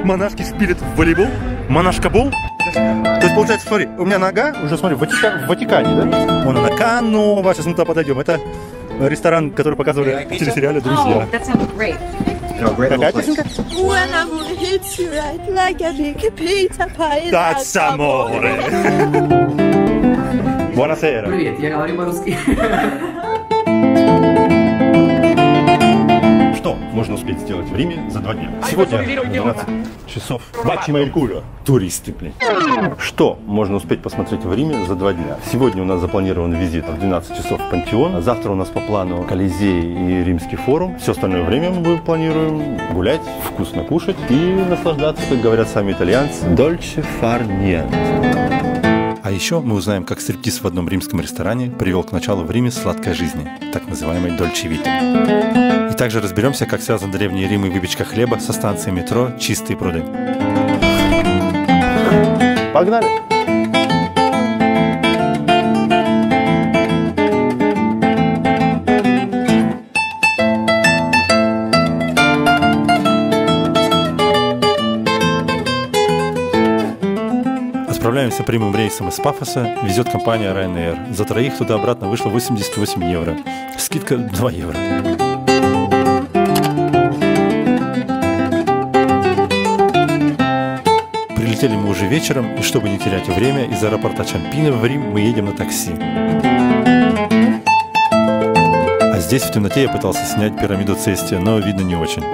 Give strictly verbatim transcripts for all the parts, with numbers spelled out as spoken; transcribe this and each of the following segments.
монашки шпилят в волейбол? Монашка-бол? То есть, получается, смотри, у меня нога, уже смотри, в, Ватика... в Ватикане, да? Вон она, Канова, сейчас мы туда подойдем. Это ресторан, который показывали в телесериале «Друзья». Какая песенка? That's amore. Buonasera. Привет, я говорю по-русски. Что можно успеть сделать в Риме за два дня? Сегодня двенадцать часов. Бачима эль куло. Туристы, блин. Что можно успеть посмотреть в Риме за два дня? Сегодня у нас запланирован визит в двенадцать часов в Пантеон. А завтра у нас по плану Колизей и Римский форум. Все остальное время мы планируем гулять, вкусно кушать и наслаждаться, как говорят сами итальянцы, dolce far niente. А еще мы узнаем, как стриптиз в одном римском ресторане привел к началу в Риме сладкой жизни, так называемой Дольче Вита. И также разберемся, как связан древний Рим и выпечка хлеба со станцией метро «Чистые пруды». Погнали! Отправляемся прямым рейсом из Пафоса, везет компания Ryanair. За троих туда-обратно вышло восемьдесят восемь евро. Скидка два евро. Прилетели мы уже вечером, и чтобы не терять время, из аэропорта Чампино в Рим мы едем на такси. А здесь в темноте я пытался снять пирамиду Цестия, но видно не очень.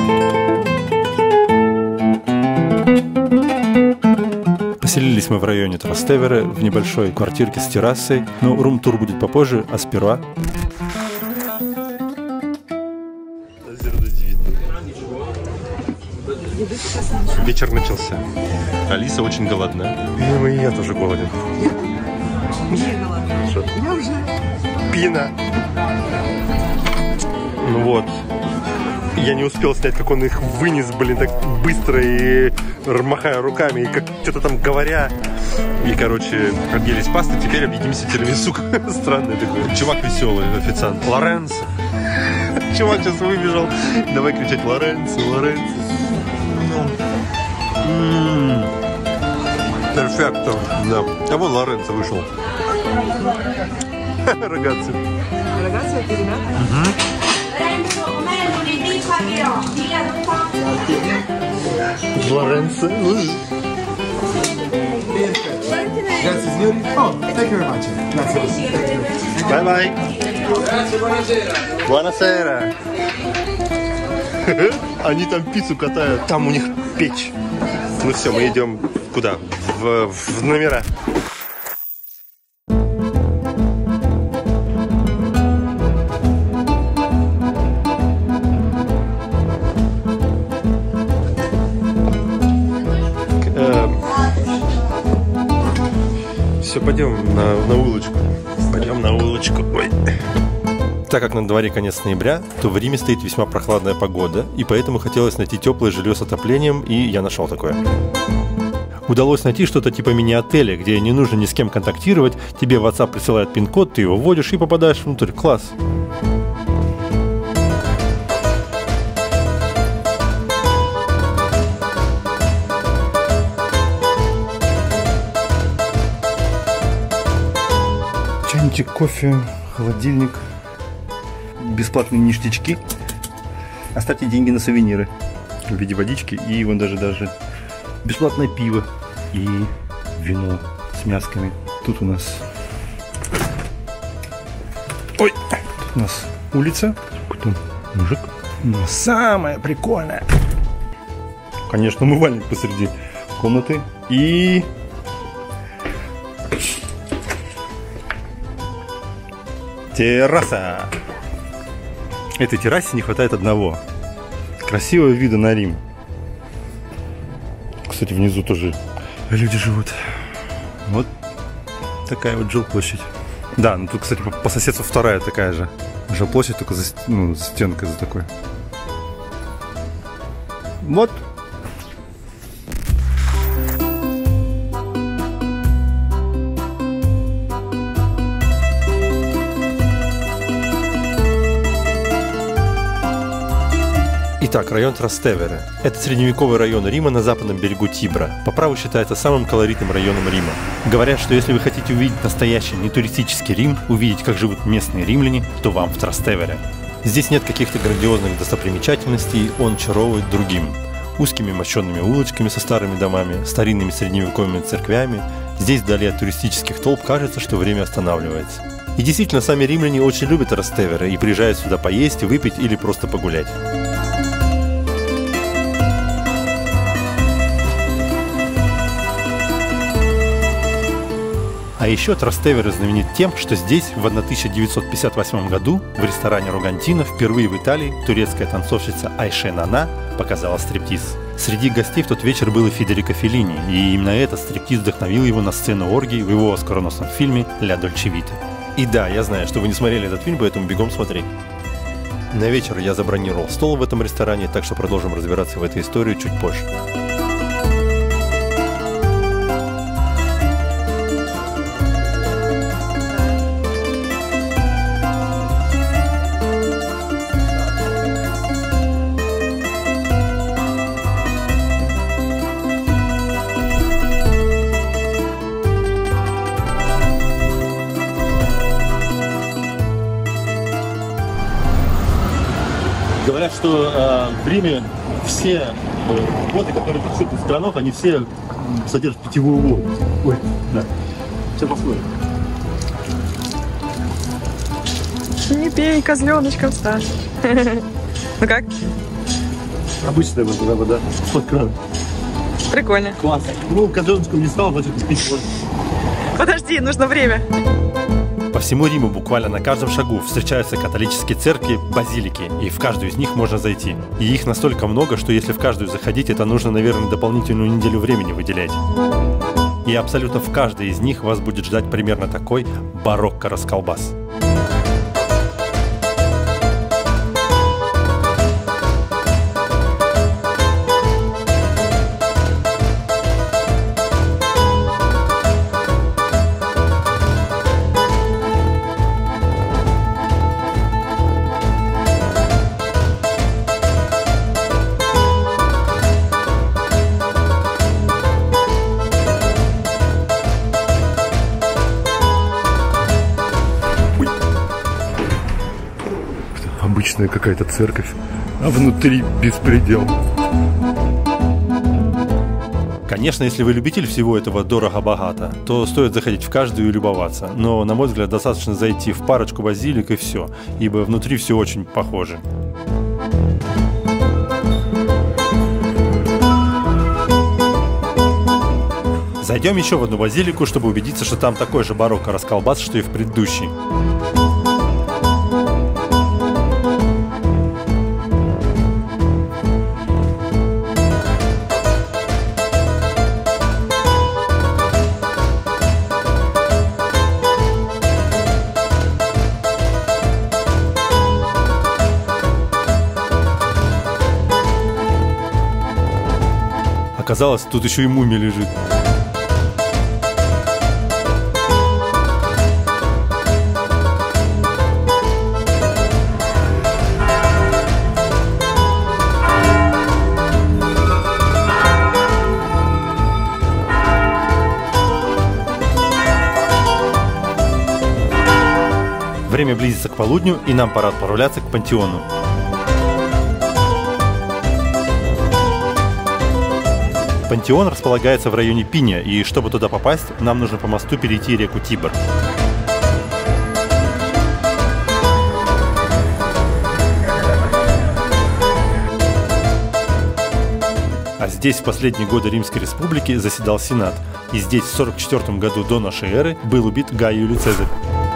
Поселились мы в районе Трастевере, в небольшой квартирке с террасой, но рум-тур будет попозже, а сперва... Вечер начался. Алиса очень голодна. Ну и я тоже голоден. Я уже. Пина. Ну вот. Я не успел снять, как он их вынес, блин, так быстро и махая руками, и как что-то там говоря. И, короче, объелись пасты, теперь объедимся тирамису. Странный такой. Чувак веселый, официант. Лоренцо. Чувак сейчас выбежал. Давай кричать Лоренцо, Лоренцо. Перфекто. Да. А вон Лоренцо вышел. Рогатцы. Ragazzi, avete rinato? Лоренцо. Grazie signori. Oh, thank you very much. Grazie. Bye-bye. Grazie, buonasera. Buonasera. Они там пиццу катают. Там у них печь. Ну все, мы идем куда? В, в номера. Все, пойдем на, на улочку. Пойдем на улочку. Ой. Так как на дворе конец ноября, то в Риме стоит весьма прохладная погода, и поэтому хотелось найти теплое жилье с отоплением, и я нашел такое. Удалось найти что-то типа мини-отеля, где не нужно ни с кем контактировать, тебе в WhatsApp присылают пин-код, ты его вводишь и попадаешь внутрь. Класс! Чайничек, кофе, холодильник, бесплатные ништячки. Оставьте деньги на сувениры в виде водички и вон даже даже бесплатное пиво и вино с мясками. Тут у нас, ой, тут у нас улица, какой-то мужик. Но самое прикольное, конечно, умывальник посреди комнаты и терраса. Этой террасе не хватает одного. Красивого вида на Рим. Кстати, внизу тоже люди живут. Вот такая вот жилплощадь. Да, ну тут, кстати, по, по соседству вторая такая же жилплощадь, только за, ну, за стенкой за такой. Вот. Итак, район Трастевере. Это средневековый район Рима на западном берегу Тибра. По праву считается самым колоритным районом Рима. Говорят, что если вы хотите увидеть настоящий нетуристический Рим, увидеть, как живут местные римляне, то вам в Трастевере. Здесь нет каких-то грандиозных достопримечательностей, он чаровывает другим. Узкими мощенными улочками со старыми домами, старинными средневековыми церквями. Здесь, вдали от туристических толп, кажется, что время останавливается. И действительно, сами римляне очень любят Трастевере и приезжают сюда поесть, выпить или просто погулять. А еще Трастевере знаменит тем, что здесь в тысяча девятьсот пятьдесят восьмом году в ресторане Рогантино впервые в Италии турецкая танцовщица Айше Нана показала стриптиз. Среди гостей в тот вечер был и Федерико Феллини, и именно этот стриптиз вдохновил его на сцену оргии в его оскароносном фильме «Ля Дольче Вита». И да, я знаю, что вы не смотрели этот фильм, поэтому бегом смотреть. На вечер я забронировал стол в этом ресторане, так что продолжим разбираться в этой истории чуть позже. Говорят, что э, в Риме все э, воды, которые течут из кранов, они все содержат питьевую воду. Ой, да. Все послушай. Не пей, козленочком стань. Ну как? Обычная вода, вода под краном. Прикольно. Класс. Ну, козленочком не стал, значит, пить воду. Подожди, нужно время. По всему Риму буквально на каждом шагу встречаются католические церкви, базилики, и в каждую из них можно зайти. И их настолько много, что если в каждую заходить, это нужно, наверное, дополнительную неделю времени выделять. И абсолютно в каждой из них вас будет ждать примерно такой барокко-расколбас. Обычная какая-то церковь, а внутри беспредел. Конечно, если вы любитель всего этого дорого-богато, то стоит заходить в каждую и любоваться. Но, на мой взгляд, достаточно зайти в парочку базилик и все, ибо внутри все очень похоже. Зайдем еще в одну базилику, чтобы убедиться, что там такой же барокко-расколбас, что и в предыдущей. Оказалось, тут еще и мумия лежит. Время близится к полудню, и нам пора отправляться к Пантеону. Пантеон располагается в районе Пинья, и чтобы туда попасть, нам нужно по мосту перейти реку Тибр. А здесь в последние годы Римской Республики заседал Сенат, и здесь в сорок четвёртом году до нашей эры был убит Гай Юлий Цезарь.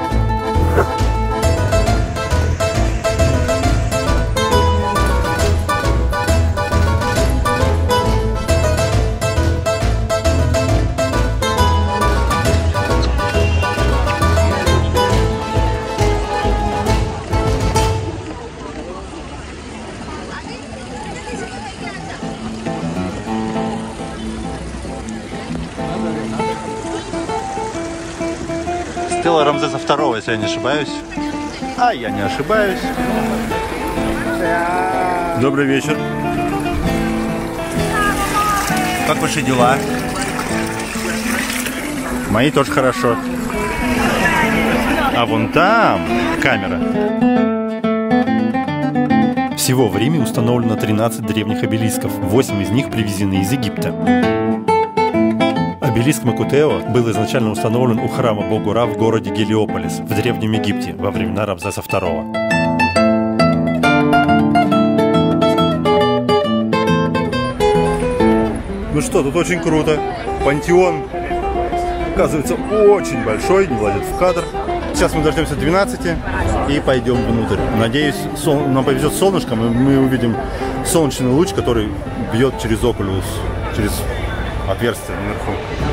Стела Рамзеса второго, если я не ошибаюсь. А я не ошибаюсь. Добрый вечер. Как ваши дела? Мои тоже хорошо. А вон там камера. Всего в Риме установлено тринадцать древних обелисков. восемь из них привезены из Египта. Обелиск Макутео был изначально установлен у храма богу Ра в городе Гелиополис в Древнем Египте во времена Рамзеса второго. Ну что, тут очень круто. Пантеон, оказывается, очень большой, не влазит в кадр. Сейчас мы дождемся двенадцати и пойдем внутрь. Надеюсь, сол... нам повезет солнышком, и мы увидим солнечный луч, который бьет через окулюс, через отверстие наверху.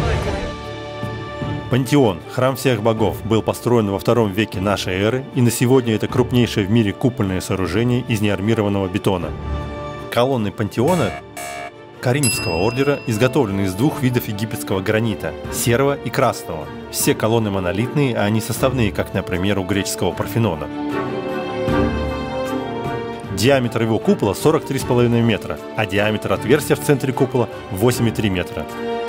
Пантеон, храм всех богов, был построен во втором веке нашей эры, и на сегодня это крупнейшее в мире купольное сооружение из неармированного бетона. Колонны пантеона Каримского ордера изготовлены из двух видов египетского гранита – серого и красного. Все колонны монолитные, а не составные, как, например, у греческого Парфенона. Диаметр его купола сорок три с половиной метра, а диаметр отверстия в центре купола – восемь и три метра.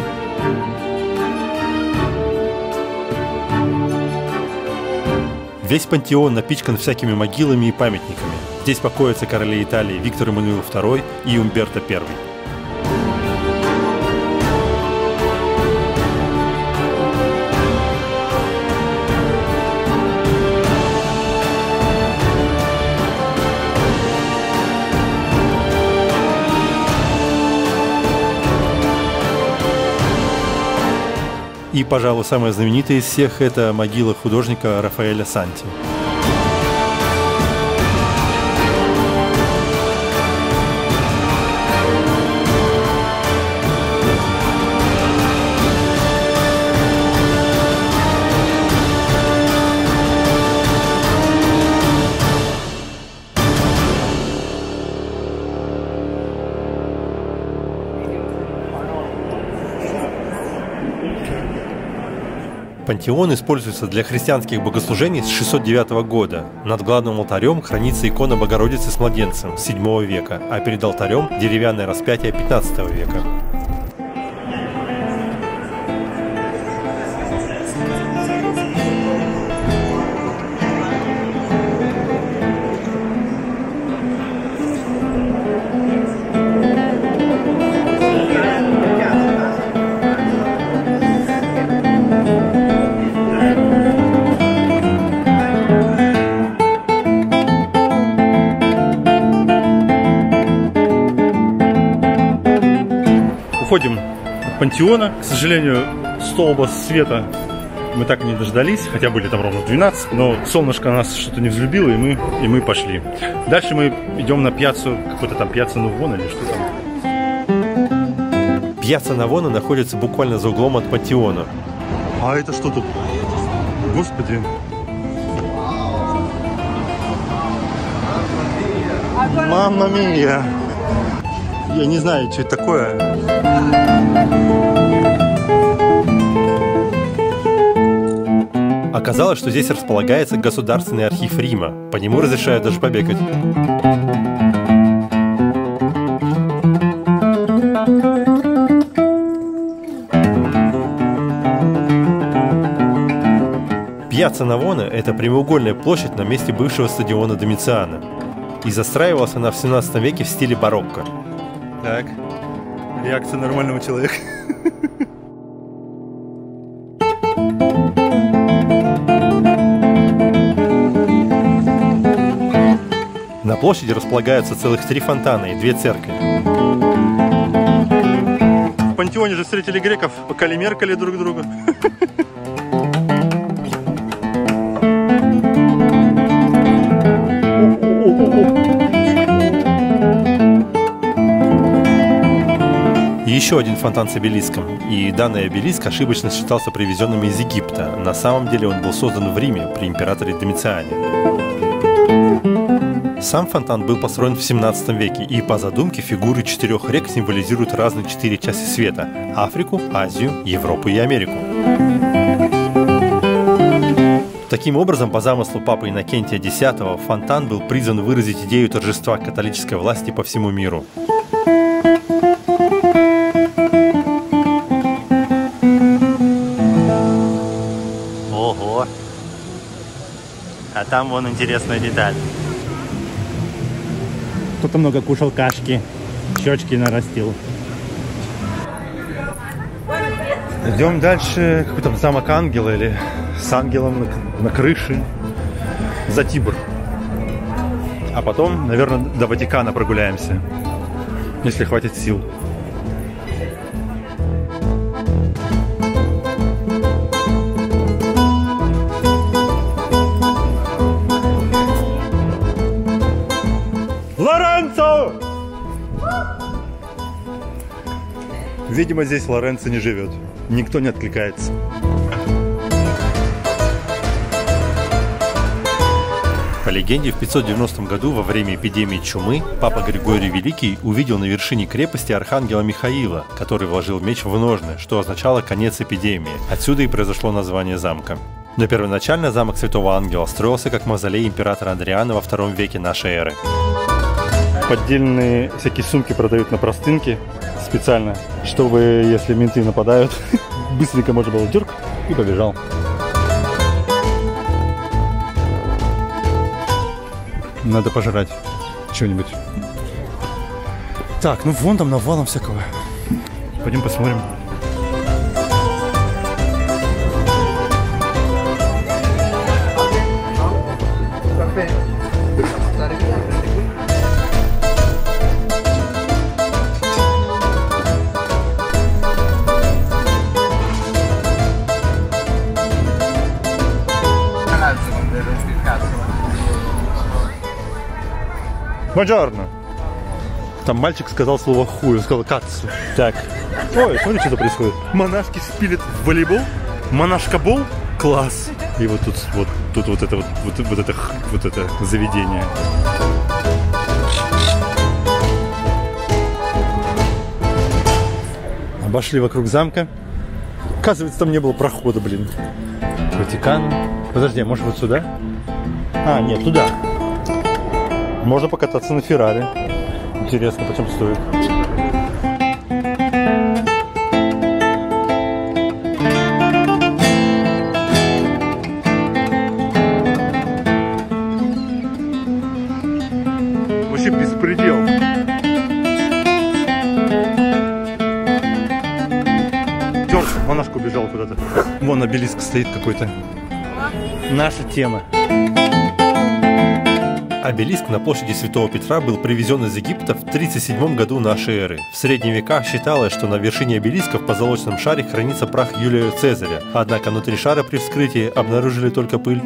Весь пантеон напичкан всякими могилами и памятниками. Здесь покоятся короли Италии Виктор Эммануил второй и Умберто первый. И, пожалуй, самая знаменитая из всех – это могила художника Рафаэля Санти. Пантеон используется для христианских богослужений с шестьсот девятого года. Над главным алтарем хранится икона Богородицы с младенцем с седьмого века, а перед алтарем деревянное распятие пятнадцатого века. Уходим от пантеона. К сожалению, столба света мы так и не дождались, хотя были там ровно в двенадцать, но солнышко нас что-то не взлюбило, и мы, и мы пошли. Дальше мы идем на пьяццу, какой-то там пьяцца Навона или что там. Пьяцца Навона находится буквально за углом от пантеона. А это что тут? Господи. Мамма мия. Я не знаю, что это такое. Оказалось, что здесь располагается Государственный архив Рима. По нему разрешают даже побегать. Пьяцца Навона – это прямоугольная площадь на месте бывшего стадиона Домициана. И застраивалась она в семнадцатом веке в стиле барокко. Так, реакция нормального человека. На площади располагаются целых три фонтана и две церкви. В пантеоне же встретили греков, покалимеркали друг друга. Еще один фонтан с обелиском, и данный обелиск ошибочно считался привезенным из Египта. На самом деле он был создан в Риме при императоре Домициане. Сам фонтан был построен в семнадцатом веке, и по задумке фигуры четырех рек символизируют разные четыре части света – Африку, Азию, Европу и Америку. Таким образом, по замыслу папы Иннокентия Десятого, фонтан был призван выразить идею торжества католической власти по всему миру. там вон интересная деталь. Кто-то много кушал кашки, щечки нарастил. Идем дальше, какой там замок ангела или с ангелом на, на крыше, за Тибр. А потом, наверное, до Ватикана прогуляемся, если хватит сил. Лоренцо! Видимо, здесь Лоренцо не живет. Никто не откликается. По легенде, в пятьсот девяностом году во время эпидемии чумы папа Григорий Великий увидел на вершине крепости архангела Михаила, который вложил меч в ножны, что означало конец эпидемии. Отсюда и произошло название замка. Но первоначально замок Святого Ангела строился как мавзолей императора Адриана во втором веке нашей эры. Поддельные всякие сумки продают на простынке специально, чтобы, если менты нападают, быстренько можно было дерг и побежал. Надо пожрать что-нибудь. Так, ну вон там навалом всякого. Пойдем посмотрим. Buongiorno. Там мальчик сказал слово хуй, он сказал кацу. Так. Ой, смотри, что происходит. Монашки спилят в волейбол. Монашкабол. Класс. И вот тут вот тут вот это вот, вот, вот это вот это заведение. Обошли вокруг замка. Оказывается, там не было прохода, блин. Ватикан. Подожди, а может вот сюда? А, нет, туда. Можно покататься на Феррари. Интересно, почем стоит. Вообще беспредел. Черт, монашка убежала куда-то. Вон обелиск стоит какой-то. Наша тема. Обелиск на площади Святого Петра был привезен из Египта в тридцать седьмом году нашей эры. В средние века считалось, что на вершине обелиска в позолоченном шаре хранится прах Юлия Цезаря, однако внутри шара при вскрытии обнаружили только пыль.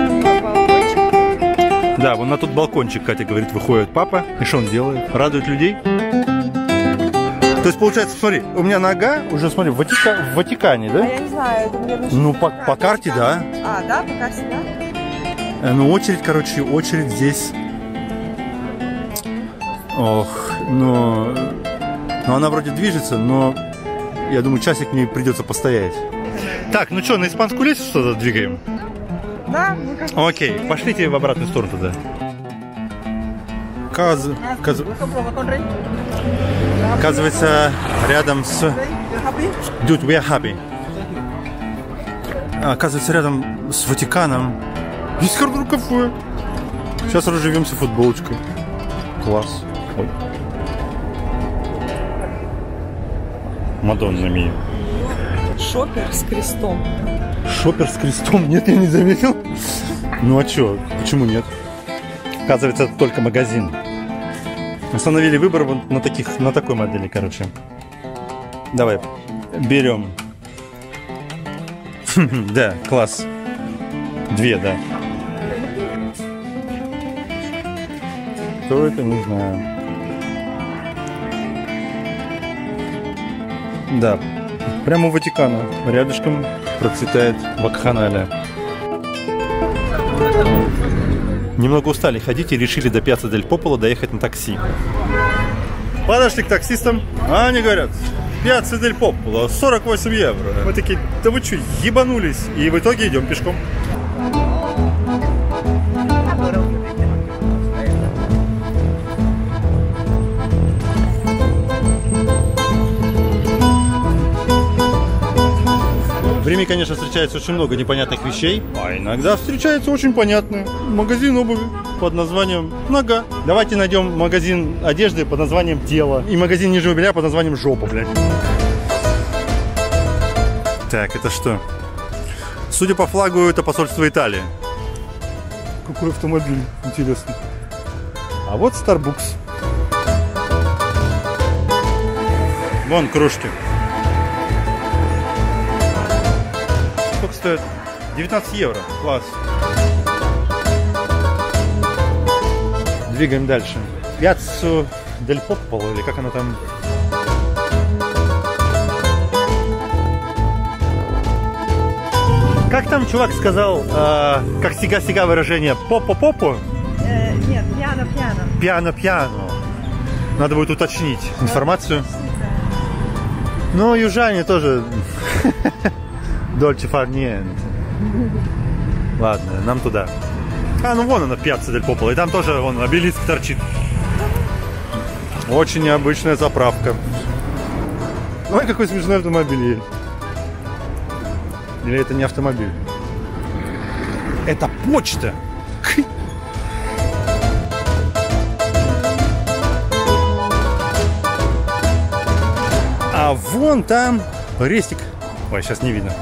Да, вон на тот балкончик, Катя говорит, выходит папа. И что он делает? Радует людей? То есть, получается, смотри, у меня нога уже, смотри, в, Ватика... в Ватикане, да? А я не знаю, это, наверное, ну, по, по карте, да. А, да, по карте, да? Ну, очередь, короче, очередь здесь. Ох, но... Ну, она вроде движется, но я думаю, часик мне придется постоять. Так, ну что, на испанскую лестницу что-то двигаем? Да, ну как... Окей, пошлите в обратную сторону тогда. Каз... Каз... Оказывается, рядом с... Dude, we are happy. Оказывается, рядом с Ватиканом есть Хард Рок кафе. Сейчас разживемся футболочкой. Класс. Ой. Мадонна Мия. Шопер с крестом. Шопер с крестом? Нет, я не заметил. Ну а чё? Почему нет? Оказывается, это только магазин. Установили выбор вот на таких, на такой модели, короче. Давай, берем. Да, класс. Две, да. Кто это, не знаю. Да, прямо у Ватикана. Рядышком процветает вакханалия. Немного устали ходить и решили до Пьяцца дель Пополо доехать на такси. Подошли к таксистам, а они говорят: Пьяцца дель Пополо, сорок восемь евро. Мы такие: да вы что, ебанулись? И в итоге идем пешком. В Риме, конечно, встречается очень много непонятных вещей, а иногда встречается очень понятное. Магазин обуви под названием «Нога». Давайте найдем магазин одежды под названием «Тело» и магазин нижнего белья под названием «Жопа», блядь. Так, это что? Судя по флагу, это посольство Италии. Какой автомобиль, интересно. А вот Starbucks. Вон кружки. Сколько стоит? девятнадцать евро. Класс. Двигаем дальше. Пьяццу дель Попполо, или как она там? Как там чувак сказал, э, как сега-сега выражение, попо-попо? Э, нет, пьяно-пьяно. Пьяно-пьяно. Надо будет уточнить информацию. Но южане тоже дольче фар ниенте. Ладно, нам туда. А, ну вон она, Пьяцца дель Попполо. И там тоже вон обелиск торчит. Очень необычная заправка. Ой, какой смешной автомобиль. Или это не автомобиль? Это почта. А вон там рестик. Ой, сейчас не видно.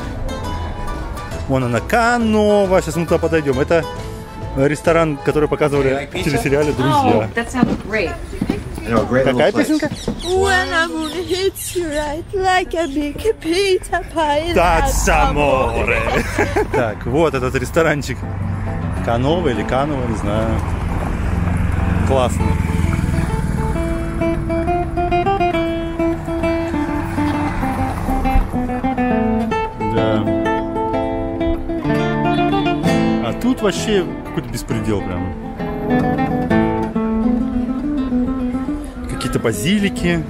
Вон она, Канова. Сейчас мы туда подойдем. Это ресторан, который показывали в телесериале «Друзья». Какая песенка? Так, вот этот ресторанчик. Канова или Канова, не знаю. Классно. Да. А тут вообще какой-то беспредел прям. Какие-то базилики.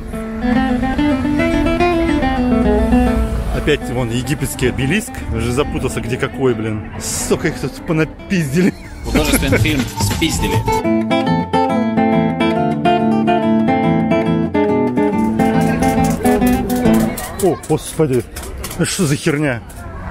Опять вон египетский обелиск. Уже запутался, где какой, блин. Сука, их тут понапиздили. Художественный фильм «Спиздили». О, господи. Что за херня?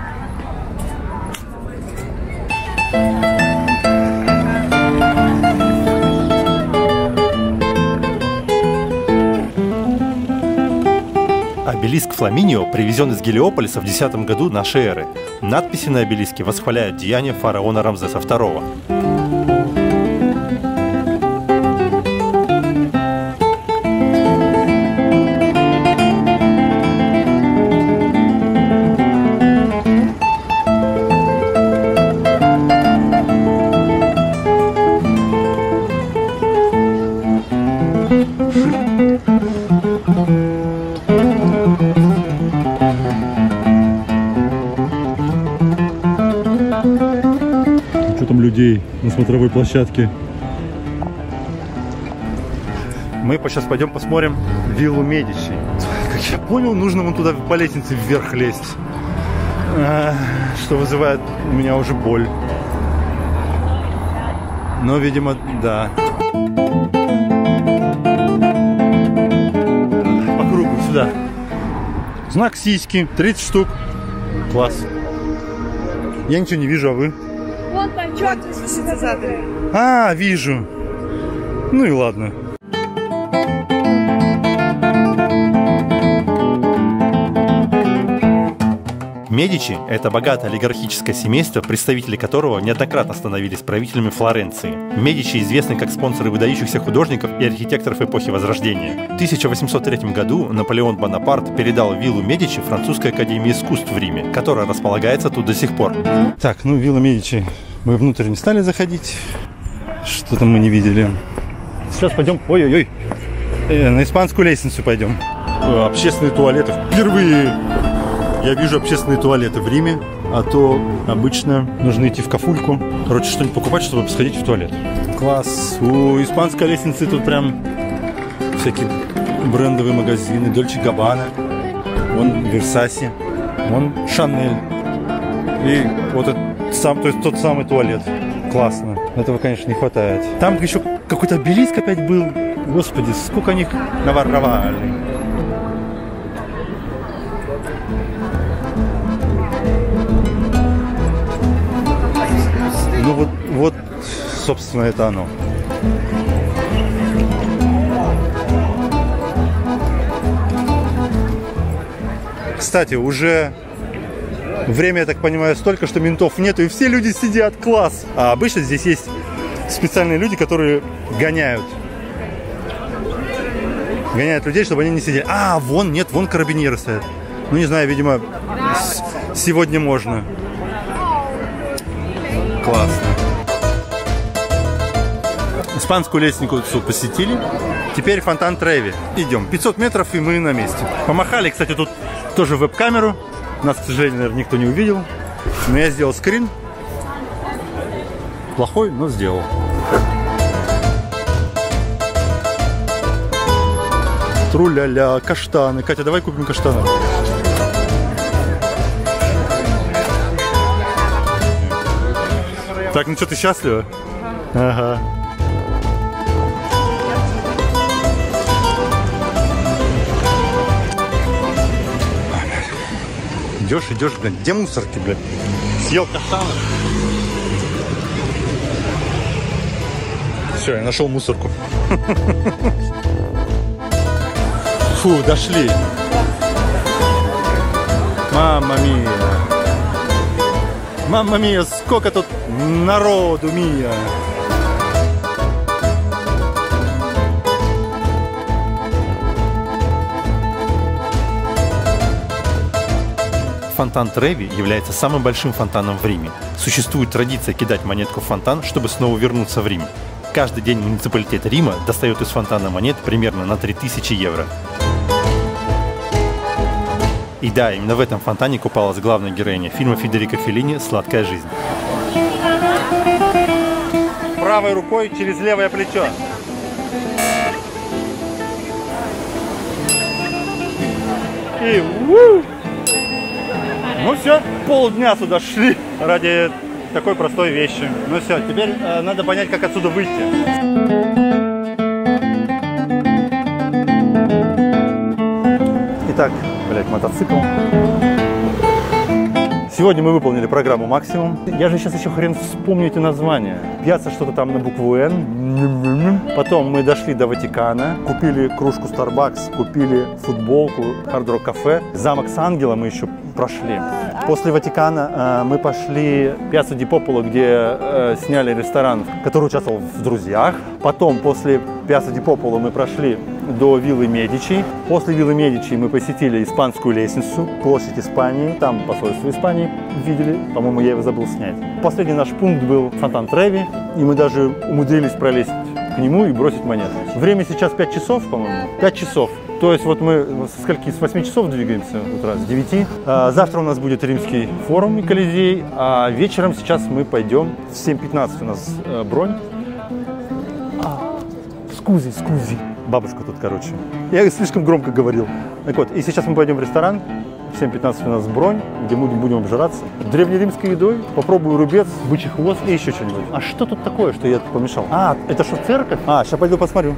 Обелиск Фламинио привезен из Гелиополиса в десятом году нашей эры. Надписи на обелиске восхваляют деяния фараона Рамзеса второго. Людей на смотровой площадке. Мы сейчас пойдем посмотрим виллу Медичи. Как я понял, нужно вон туда по лестнице вверх лезть, что вызывает у меня уже боль. Но, видимо, да. По кругу сюда. Знак сиськи, тридцать штук. Класс. Я ничего не вижу, а вы? Вон там что-то висит за дверью. А, вижу. Ну и ладно. Медичи – это богатое олигархическое семейство, представители которого неоднократно становились правителями Флоренции. Медичи известны как спонсоры выдающихся художников и архитекторов эпохи Возрождения. В тысяча восемьсот третьем году Наполеон Бонапарт передал виллу Медичи Французской академии искусств в Риме, которая располагается тут до сих пор. Так, ну вилла Медичи. Мы внутрь не стали заходить. Что-то мы не видели. Сейчас пойдем. Ой-ой-ой. Э, на испанскую лестницу пойдем. Э, общественные туалеты. Впервые я вижу общественные туалеты в Риме. А то обычно нужно идти в кафульку. Короче, что-нибудь покупать, чтобы сходить в туалет. Класс. У испанской лестницы тут прям всякие брендовые магазины. Дольче Габбана. Вон Версаси. Вон Шанель. И вот это сам, то есть тот самый туалет. Классно. Этого, конечно, не хватает. Там еще какой-то обелиск опять был. Господи, сколько них наворовали. Вот, собственно, это оно. Кстати, уже время, я так понимаю, столько, что ментов нету, и все люди сидят, класс. А обычно здесь есть специальные люди, которые гоняют. Гоняют людей, чтобы они не сидели. А, вон, нет, вон карабинеры стоят. Ну, не знаю, видимо, сегодня можно. Классно. Испанскую лестницу посетили. Теперь фонтан Треви. Идем. пятьсот метров, и мы на месте. Помахали, кстати, тут тоже веб-камеру. Нас, к сожалению, наверное, никто не увидел. Но я сделал скрин. Плохой, но сделал. Тру-ля-ля, каштаны. Катя, давай купим каштаны. Так, ну что, ты счастлива? Ага. Идешь, идешь, блядь, где мусорки, блядь? Съел каштаны. Все, я нашел мусорку. Фу, дошли. Мамма мия. Мамма мия, сколько тут народу, мия. Фонтан Треви является самым большим фонтаном в Риме. Существует традиция кидать монетку в фонтан, чтобы снова вернуться в Рим. Каждый день муниципалитет Рима достает из фонтана монет примерно на три тысячи евро. И да, именно в этом фонтане купалась главная героиня фильма Федерико Феллини «Сладкая жизнь». Правой рукой через левое плечо. И у-у-у! Ну все, полдня сюда шли ради такой простой вещи. Ну все, теперь э, надо понять, как отсюда выйти. Итак, блять, мотоцикл. Сегодня мы выполнили программу «Максимум». Я же сейчас еще хрен вспомню эти названия. Пьяцца что-то там на букву «Н». Потом мы дошли до Ватикана, купили кружку Starbucks, купили футболку Hard Rock Cafe. Замок с ангелом мы еще прошли. После Ватикана э, мы пошли в Пьяцца ди Попполо, где э, сняли ресторан, который участвовал в «Друзьях». Потом после Пьяцца ди Попполо мы прошли до виллы Медичи. После виллы Медичи мы посетили Испанскую лестницу, площадь Испании. Там посольство Испании видели. По-моему, я его забыл снять. Последний наш пункт был фонтан Треви. И мы даже умудрились пролезть к нему и бросить монету. Время сейчас пять часов, по-моему. пять часов. То есть вот мы со скольки? С восьми часов двигаемся, утра, с девяти. А, завтра у нас будет Римский форум и Колизей. А вечером сейчас мы пойдем. В семь пятнадцать у нас э, бронь. А, скузи, скузи. Бабушка тут, короче. Я слишком громко говорил. Так вот, и сейчас мы пойдем в ресторан. В семь пятнадцать у нас бронь, где мы будем обжираться. Древнеримской едой. Попробую рубец, бычий хвост и еще что-нибудь. А что тут такое, что я тут помешал? А, это что, церковь? А, сейчас пойду посмотрю.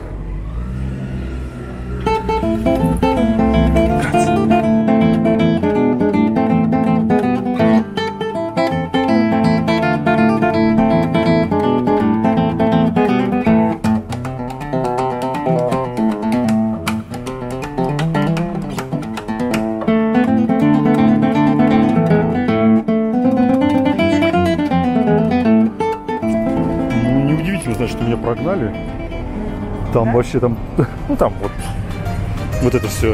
Что меня прогнали. Там вообще там, ну там вот, вот это все.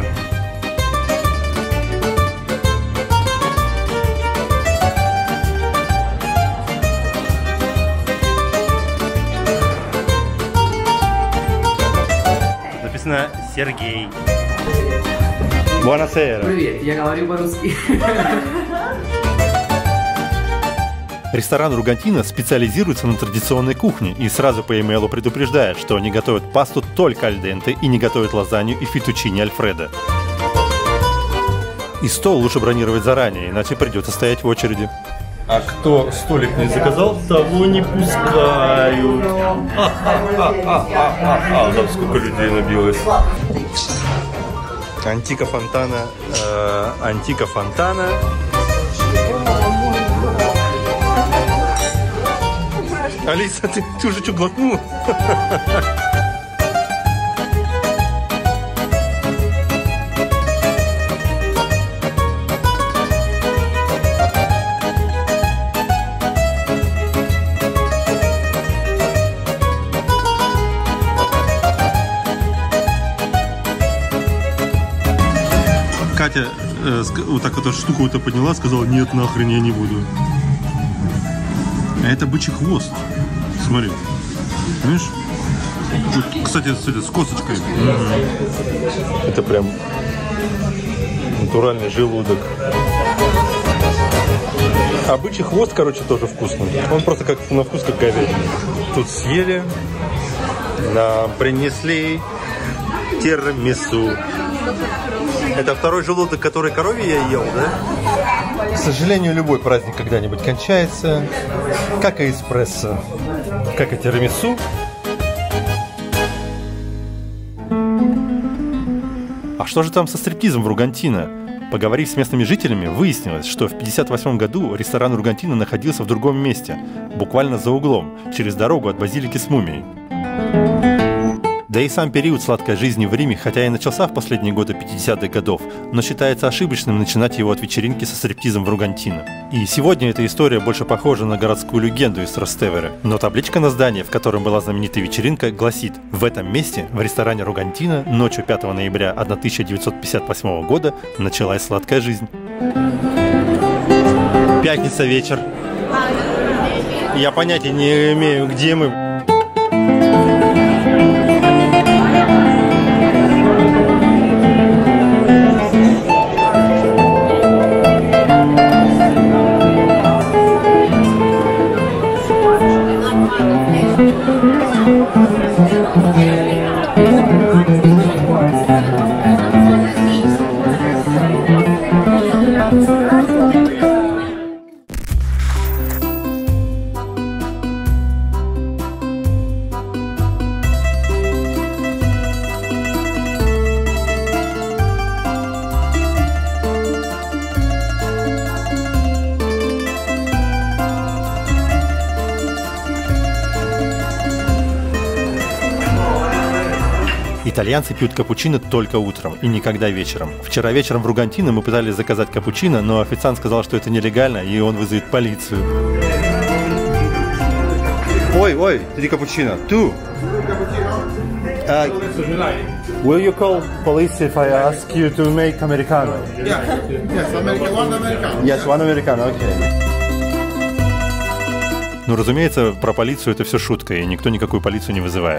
Написано Сергей. Buonasera. Привет, я говорю по-русски. Ресторан Ругантино специализируется на традиционной кухне и сразу по имейлу предупреждает, что они готовят пасту только аль денте и не готовят лазанью и феттучини альфредо. И стол лучше бронировать заранее, иначе придется стоять в очереди. А кто столик не заказал, того не пускают. А там сколько людей набилось. Антика Фонтана. Э, Антика Фонтана. Алиса, ты, ты уже что, глотнула? Катя э, вот так вот эту штуку вот подняла, сказала, нет, нахрен я не буду. А это бычий хвост. Смотри. Видишь? Вот, кстати, с, с косточкой. Mm-hmm. Это прям натуральный желудок. А бычий хвост, короче, тоже вкусный. Он просто как на вкус как говядина. Тут съели. Нам принесли тирамису. Это второй желудок, который корове я ел, да? К сожалению, любой праздник когда-нибудь кончается, как и эспрессо, как и тирамису. А что же там со стриптизом в Ругантино? Поговорив с местными жителями, выяснилось, что в пятьдесят восьмом году ресторан Ругантино находился в другом месте, буквально за углом, через дорогу от базилики с мумией. Да и сам период сладкой жизни в Риме, хотя и начался в последние годы пятидесятых годов, но считается ошибочным начинать его от вечеринки со стриптизом в Ругантино. И сегодня эта история больше похожа на городскую легенду из Трастевере. Но табличка на здании, в котором была знаменитая вечеринка, гласит: в этом месте, в ресторане Ругантино, ночью пятого ноября тысяча девятьсот пятьдесят восьмого года началась сладкая жизнь. Пятница вечер. Я понятия не имею, где мы. Итальянцы пьют капучино только утром и никогда вечером. Вчера вечером в Ругантино мы пытались заказать капучино, но официант сказал, что это нелегально, и он вызовет полицию. Ой, ой, три капучино. Two. Uh, will you call police if I ask you to make americano? Yeah, yes, American, one American. Yes, one americano, okay. Ну, разумеется, про полицию это все шутка, и никто никакую полицию не вызывает.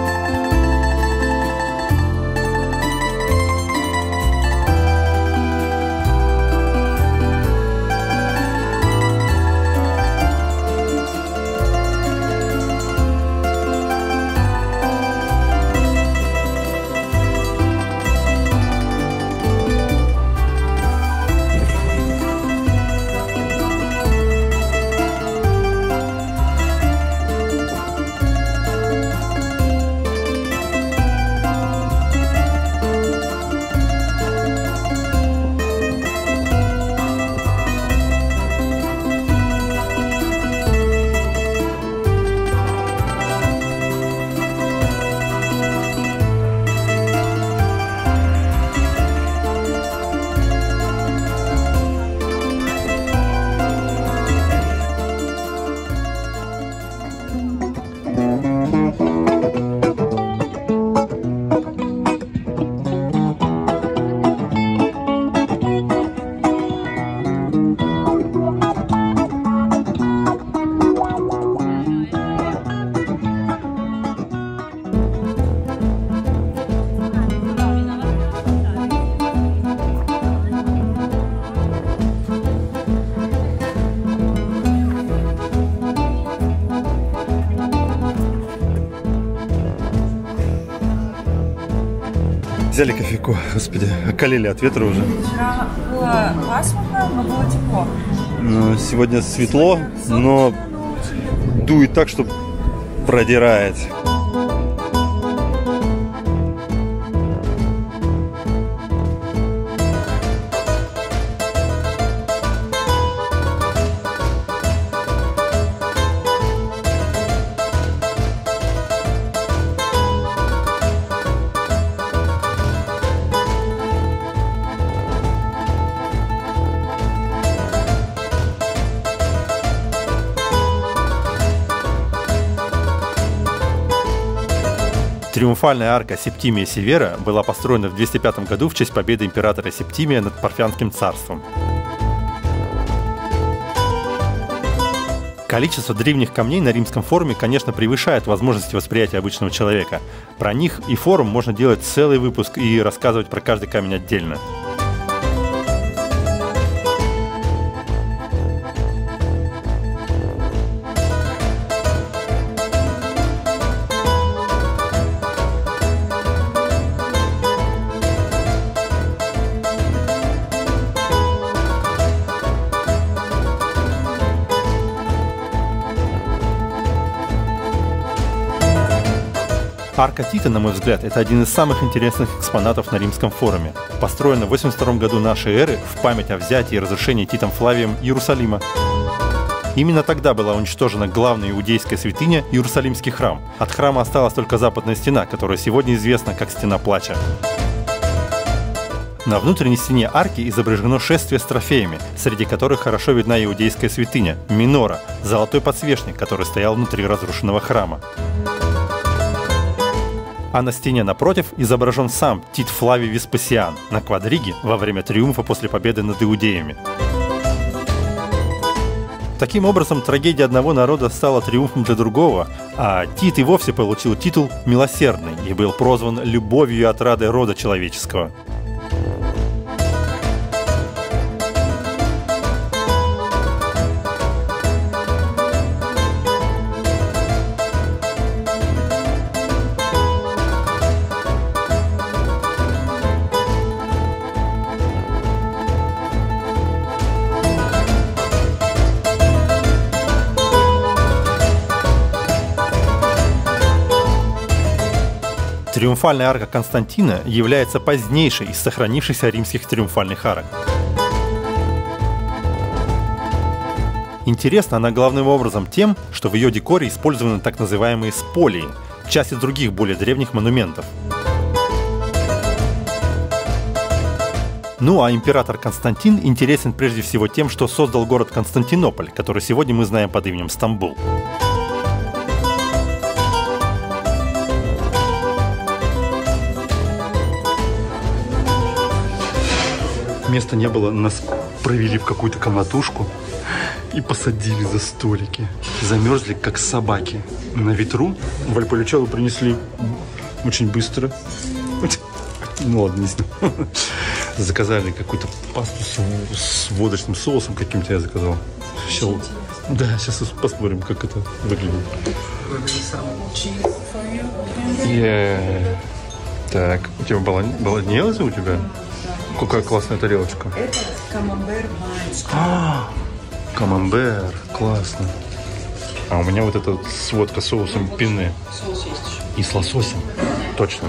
Взяли кофейку, господи, околели от ветра уже. Вчера было пасмурно, но было тепло. Но сегодня светло, но дует так, что продирает. Триумфальная арка Септимия Севера была построена в двести пятом году в честь победы императора Септимия над Парфянским царством. Количество древних камней на римском форуме, конечно, превышает возможности восприятия обычного человека. Про них и форум можно делать целый выпуск и рассказывать про каждый камень отдельно. Арка Тита, на мой взгляд, это один из самых интересных экспонатов на римском форуме. Построена в восемьдесят втором году нашей эры в память о взятии и разрушении Титом Флавием Иерусалима. Именно тогда была уничтожена главная иудейская святыня – Иерусалимский храм. От храма осталась только западная стена, которая сегодня известна как Стена Плача. На внутренней стене арки изображено шествие с трофеями, среди которых хорошо видна иудейская святыня – минора, золотой подсвечник, который стоял внутри разрушенного храма. А на стене напротив изображен сам Тит Флавий Веспасиан на квадриге во время триумфа после победы над иудеями. Таким образом, трагедия одного народа стала триумфом для другого, а Тит и вовсе получил титул «Милосердный» и был прозван любовью и отрадой рода человеческого. Триумфальная арка Константина является позднейшей из сохранившихся римских триумфальных арок. Интересна она главным образом тем, что в ее декоре использованы так называемые сполии, часть из других более древних монументов. Ну а император Константин интересен прежде всего тем, что создал город Константинополь, который сегодня мы знаем под именем Стамбул. Места не было, нас провели в какую-то комнатушку и посадили за столики. Замерзли, как собаки. На ветру Вальполичелло принесли очень быстро. Ну ладно, не знаю. Заказали какую-то пасту с, с водочным соусом каким-то я заказал. Все. Да, сейчас посмотрим, как это выглядит. Yeah. Так, у тебя болоньезе у тебя? Какая классная тарелочка. Это камамбер. А, камамбер, классно. А у меня вот эта вот сводка с соусом пенне. И с лососем. Точно.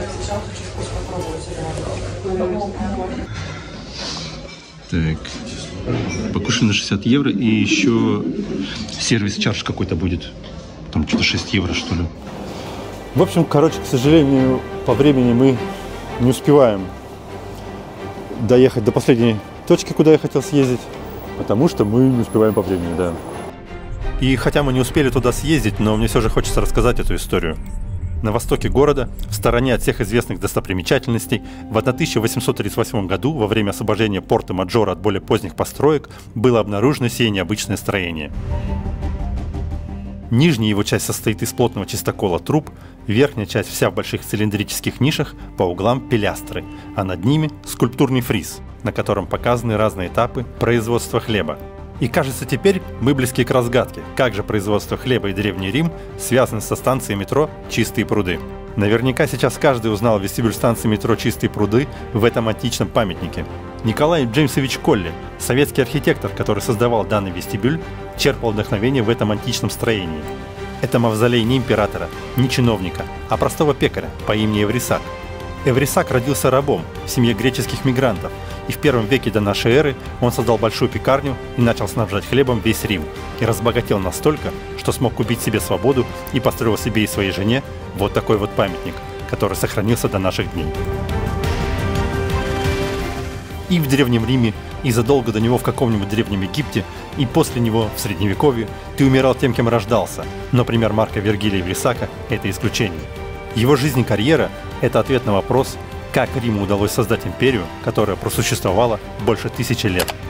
Так. Покушай на шестьдесят евро и еще сервис-чардж какой-то будет. Там что-то шесть евро, что ли. В общем, короче, к сожалению, по времени мы не успеваем доехать до последней точки, куда я хотел съездить, потому что мы не успеваем по времени, да. И хотя мы не успели туда съездить, но мне все же хочется рассказать эту историю. На востоке города, в стороне от всех известных достопримечательностей, в тысяча восемьсот тридцать восьмом году, во время освобождения порта Маджоро от более поздних построек, было обнаружено сие необычное строение. Нижняя его часть состоит из плотного чистокола труб, верхняя часть вся в больших цилиндрических нишах, по углам пилястры, а над ними скульптурный фриз, на котором показаны разные этапы производства хлеба. И кажется, теперь мы близки к разгадке, как же производство хлеба и Древний Рим связаны со станцией метро «Чистые пруды». Наверняка сейчас каждый узнал вестибюль станции метро «Чистые пруды» в этом античном памятнике. Николай Джеймсович Колли, советский архитектор, который создавал данный вестибюль, черпал вдохновение в этом античном строении. Это мавзолей не императора, не чиновника, а простого пекаря по имени Эврисак. Эврисак родился рабом в семье греческих мигрантов, и в первом веке до нашей эры он создал большую пекарню и начал снабжать хлебом весь Рим, и разбогател настолько, что смог купить себе свободу и построил себе и своей жене вот такой вот памятник, который сохранился до наших дней. И в Древнем Риме, и задолго до него в каком-нибудь Древнем Египте, и после него в Средневековье ты умирал тем, кем рождался, но пример Марка Вергилия Эврисака – это исключение. Его жизнь и карьера – это ответ на вопрос, как Риму удалось создать империю, которая просуществовала больше тысячи лет.